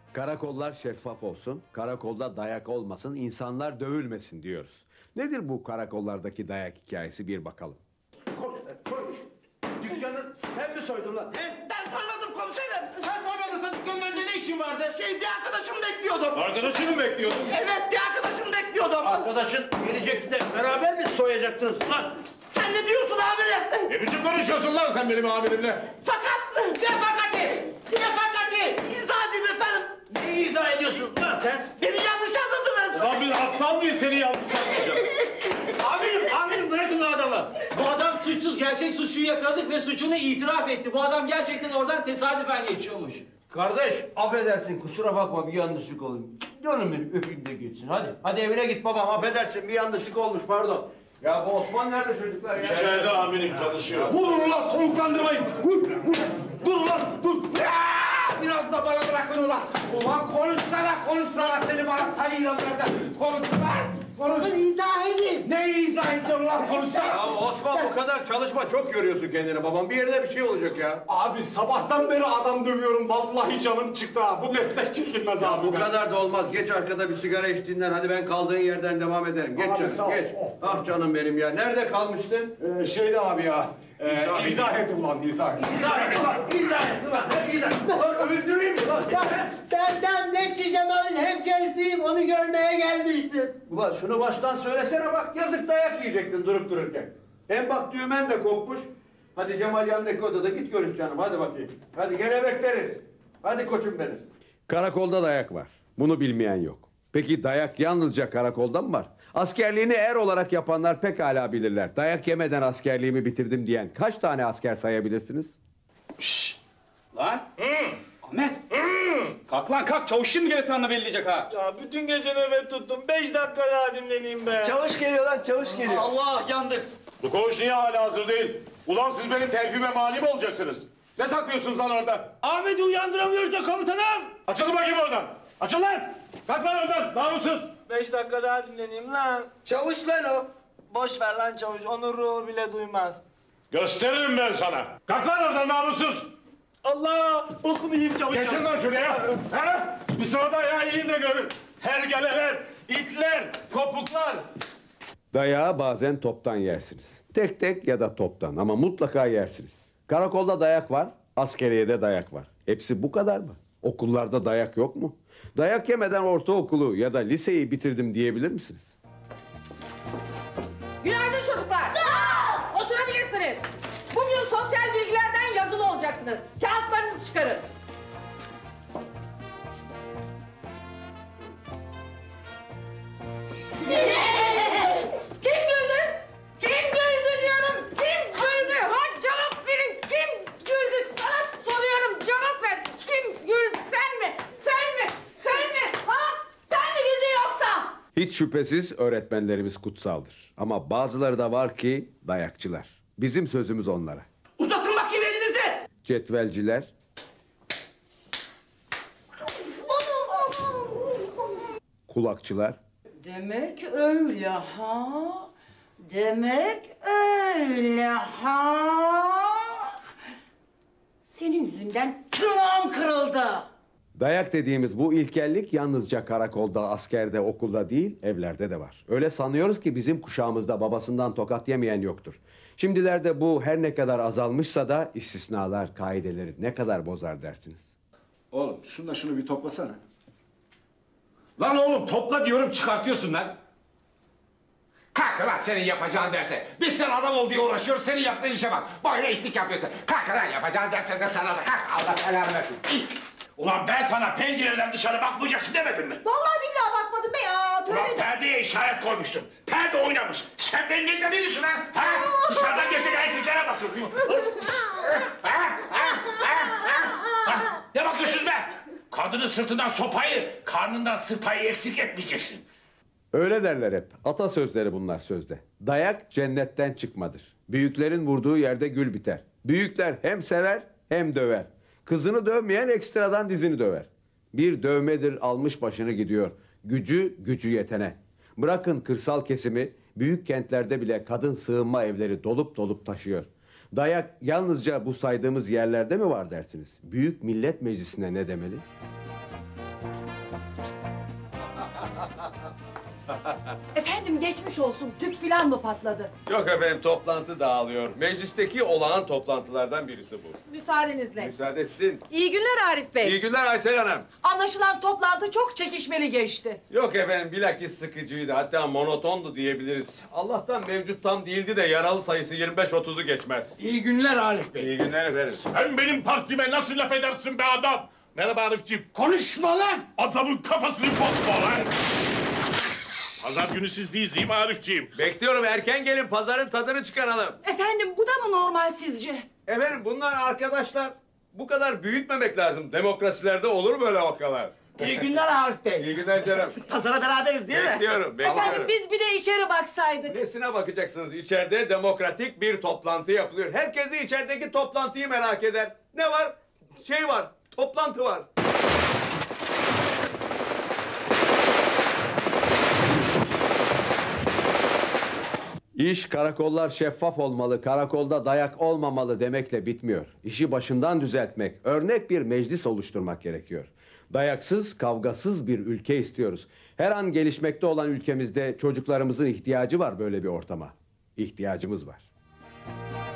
Karakollar şeffaf olsun, karakolda dayak olmasın, insanlar dövülmesin diyoruz. Nedir bu karakollardaki dayak hikayesi, bir bakalım. Konuş, konuş. Dükkanı sen mi soydun lan? Ben sormadım komiserim. Sen soymadın, dükkanın önünde ne işin vardı? Bir arkadaşımı bekliyordum. Arkadaşını mı bekliyordun? Evet, bir arkadaşımı bekliyordum. Arkadaşın gelecekti de beraber mi soyacaktınız lan? Sen ne diyorsun amirim? Ne biçim konuşuyorsun lan sen benim amirimle? Fakat, ne fakati? Ne fakati? İzah edeyim efendim. Neyi izah ediyorsun lan sen? Beni yanlış anladınız. Lan biz aptal mıyız seni yanlış anlayacağız? Amirim bırakın o adamı. Bu adam suçsuz, gerçek suçluyu yakaladık ve suçunu itiraf etti. Bu adam gerçekten oradan tesadüfen geçiyormuş. Kardeş, affedersin, kusura bakma, bir yanlışlık oldu. Canım benim, öpeyim de geçsin. Hadi evine git babam, affedersin, bir yanlışlık olmuş, pardon. Ya bu Osman nerede çocuklar ya? İçeride amirim çalışıyor. Vurun ulan, soluklandırmayın. Vur. Dur ulan, dur. Biraz da bana bırakın ulan. Ulan konuşsana seni bana sayıyla nerede? Konuş lan. Konuş. İzah edeyim. Neyi izah edeceğim ulan, konuşsana. Ya Osman, bu kadar çalışma, çok görüyorsun kendini babam. Bir yerine bir şey olacak ya. Abi sabahtan beri adam dövüyorum. Vallahi canım çıktı ha. Bu meslek çekilmez abi. Bu kadar da olmaz. Geç arkada bir sigara içtiğinden. Hadi ben kaldığın yerden devam ederim. Geç Abi, sağ canım, ol. geç. Ah canım benim ya. Nerede kalmıştın? Şeyde abi ya. İzah et ulan, izah et. Öldüreyim mi lan? Ben Bekçi Cemal'in hemşerisiyim. Onu görmeye gelmiştim. Ulan şunu baştan söylesene bak. Yazık, dayak yiyecektin durup dururken. Hem bak düğmen de kopmuş. Hadi Cemal yanındaki odada git görüş canım. Hadi bakayım. Hadi gene bekleriz. Hadi koçum benim. Karakolda dayak var. Bunu bilmeyen yok. Peki dayak yalnızca karakolda mı var? Askerliğini er olarak yapanlar pekala bilirler. Dayak yemeden askerliğimi bitirdim diyen kaç tane asker sayabilirsiniz? Lan! Ahmet! Kalk lan kalk! Çavuş şimdi gene sana belleyecek ha! Ya bütün gece nöbet tuttum. 5 dakika daha dinleneyim be. Çavuş geliyor lan, çavuş geliyor. Allah yandık. Bu koğuş niye hala hazır değil? Ulan siz benim terfime mani mi olacaksınız? Ne saklıyorsunuz lan orada? Ahmet'i uyandıramıyoruz da komutanım. Açılın bakayım oradan! Açıl lan! Kalk lan oradan, namussuz! 5 dakika daha dinleneyim lan. Çavuş lan o. Boş ver lan çavuş. Onun ruhu bile duymaz. Gösteririm ben sana! Kalk lan oradan, namussuz! Allah! Bokunu yiyeyim çavuş. Geçin lan şuraya! Ha? Bir sonra da ayağı yiyin de görün! Hergeleler, itler, kopuklar! Dayağı bazen toptan yersiniz. Tek tek ya da toptan, ama mutlaka yersiniz. Karakolda dayak var, askeriyede dayak var. Hepsi bu kadar mı? Okullarda dayak yok mu? Dayak yemeden ortaokulu ya da liseyi bitirdim diyebilir misiniz? Günaydın çocuklar. Sağ ol. Oturabilirsiniz. Bugün sosyal bilgilerden yazılı olacaksınız. Kağıtlarınızı çıkarın. Kim güldü? Kim güldü diyorum. Kim güldü? Ha, cevap verin. Kim güldü? Sana soruyorum. Cevap ver. Kim güldü? Sen mi? Sen mi? Sen mi? Ha? Sen mi güldün yoksa? Hiç şüphesiz öğretmenlerimiz kutsaldır. Ama bazıları da var ki dayakçılar. Bizim sözümüz onlara. Uzatın bakayım elinizi. Cetvelciler, kulakçılar, Demek öyle ha? Demek öyle ha? Senin yüzünden tırnağım kırıldı. dayak dediğimiz bu ilkellik yalnızca karakolda, askerde, okulda değil, evlerde de var. Öyle sanıyoruz ki bizim kuşağımızda babasından tokat yemeyen yoktur. Şimdilerde bu her ne kadar azalmışsa da istisnalar kaideleri ne kadar bozar dersiniz. Oğlum şunu bir toplasana. Lan oğlum topla diyorum, çıkartıyorsun lan. Kalk lan senin yapacağın derse. Biz sen adam ol diye uğraşıyoruz, senin yaptığın işe bak. Böyle itlik yapıyorsun. Kalk lan yapacağın derse de sana da kalk. Allah belanı versin. İt. Ulan ben sana pencereden dışarı bakmayacaksın demedim mi? Vallahi billahi bakmadım be ya. Ulan Tövbe de. perdeye işaret koymuştum. Perde oynamış. Sen beni ne zannediyorsun lan? Ha? Dışarıdan geçen erkeklere baksın. Ha? Ne bakıyorsunuz be? Kadının sırtından sopayı, karnından sırpayı eksik etmeyeceksin. Öyle derler hep. Atasözleri bunlar sözde. Dayak cennetten çıkmadır. Büyüklerin vurduğu yerde gül biter. Büyükler hem sever hem döver. Kızını dövmeyen ekstradan dizini döver. Bir dövmedir almış başını gidiyor. Gücü yetene. Bırakın kırsal kesimi, büyük kentlerde bile kadın sığınma evleri dolup dolup taşıyor. Dayak yalnızca bu saydığımız yerlerde mi var dersiniz? Büyük Millet Meclisi'ne ne demeli? Efendim geçmiş olsun. Tüp filan mı patladı? Yok efendim, toplantı dağılıyor. Meclisteki olağan toplantılardan birisi bu. Müsaadenizle. Müsaade etsin. İyi günler Arif Bey. İyi günler Aysel Hanım. Anlaşılan toplantı çok çekişmeli geçti. Yok efendim, bilakis sıkıcıydı. Hatta monotondu diyebiliriz. Allah'tan mevcut tam değildi de yaralı sayısı 25-30'u geçmez. İyi günler Arif Bey. İyi günler efendim. Sen benim partime nasıl laf edersin be adam? Merhaba Arifciğim. Konuşma lan! Adamın kafasını bozma lan! Pazar günü sizdeyiz değil mi Arifciğim? Bekliyorum, erken gelin, pazarın tadını çıkaralım. Efendim bu da mı normal sizce? Efendim bunlar arkadaşlar. Bu kadar büyütmemek lazım. Demokrasilerde olur böyle vakalar. İyi günler Arif Bey. İyi günler canım. Pazara beraberiz değil mi? Bekliyorum, bekliyorum. Efendim biz bir de içeri baksaydık. Nesine bakacaksınız? İçeride demokratik bir toplantı yapılıyor. Herkes de içerideki toplantıyı merak eder. Ne var? Şey var, toplantı var. İş karakollar şeffaf olmalı, karakolda dayak olmamalı demekle bitmiyor. İşi başından düzeltmek, örnek bir meclis oluşturmak gerekiyor. Dayaksız, kavgasız bir ülke istiyoruz. Her an gelişmekte olan ülkemizde çocuklarımızın ihtiyacı var böyle bir ortama. İhtiyacımız var.